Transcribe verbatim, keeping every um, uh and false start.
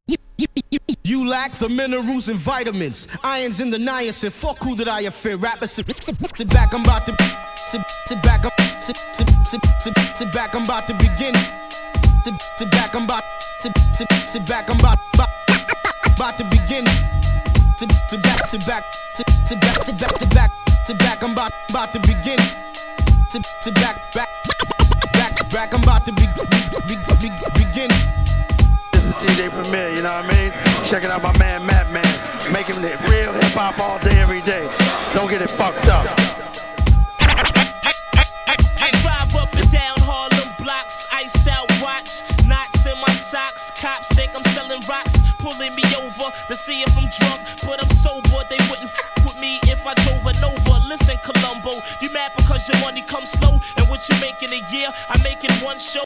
You, you, you, you lack the minerals and vitamins, irons in the niacin. Fuck who that I offend. Rappers sit, sit, sit back, I'm about to sit, sit back, I'm sit, sit, sit, sit, sit back, I'm about to begin. Sit, sit back, I'm about sit, sit, sit back, I'm about about, about to begin. Sit, sit back, sit back, sit, sit back, sit back, sit back, sit back, I'm about about to begin. Sit, sit back, back, back, back, I'm about to be, be, be, be, begin. D J Premier, you know what I mean? Checking out my man Madman, making it real hip hop all day, every day. Don't get it fucked up. I drive up and down Harlem blocks, iced out watch, knots in my socks. Cops think I'm selling rocks, pulling me over to see if I'm drunk, but I'm sober. They wouldn't f with me if I drove a Nova. Listen, Columbo, you mad because your money comes slow, and what you make in a year, I make in one show.